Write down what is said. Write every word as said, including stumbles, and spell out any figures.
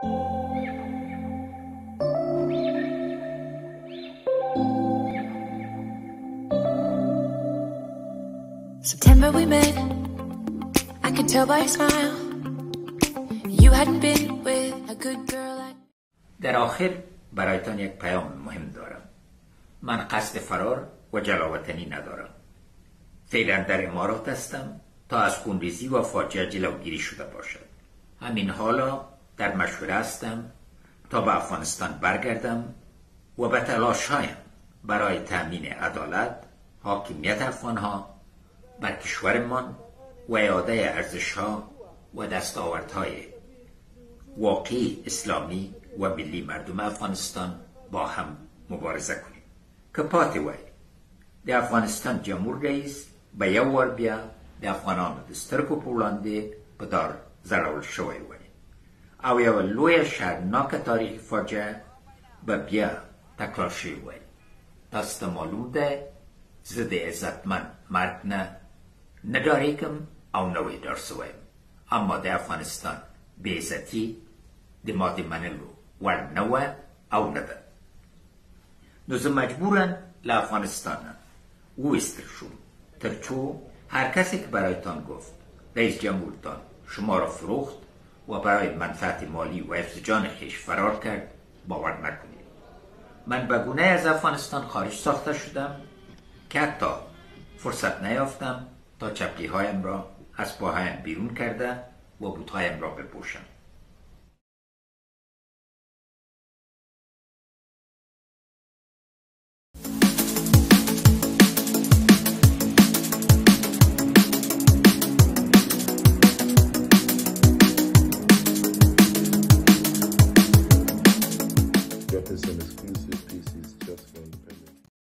September we met, I could tell by your smile you hadn't been with a good girl like... در آخر برایتان یک پیام مهم دارم. من قصد فرار و جلاوطنی ندارم. فعلا در امارات هستم تا از خونریزی و فاجعه جلوگیری شده باشد. همین حالا در مشوره هستم تا به افغانستان برگردم و به تلاش‌هایم برای تأمین عدالت، حاکمیت افغان‌ها بر کشورمان و اعاده ارزش‌ها و دستاوردهای واقعی اسلامی و ملی مردم افغانستان با هم مبارزه کنیم. که پاتې وای د افغانستان جمهور رئیس به یو ور بیا د افغانانو د سترګو په وړاندې په دار ځړول شوی وای او یوه لویه شرمناکه تاریخي فاجعه به بیا تکرار شوی وای. تاسو ته معلوم ده زه د عزتمند مرګ نه نه ډارېږم او نه ویډار سویم، اما د افغانستان بې عزتي د ما د منلو وړ نه وه او نه ده. نو زه مجبورم له افغانستان وایستل شوم تر څو هر کسی که برایتان گفت رئیس جمهورتان شما را فروخت و برای منفعت مالی و حفظ جان خویش فرار کرد باور نکنید. من به گونه از افغانستان خارج ساخته شدم که حتی فرصت نیافتم تا چپلی‌هایم را از پاهایم بیرون کرده و بوتهایم را بپوشم. Get this an exclusive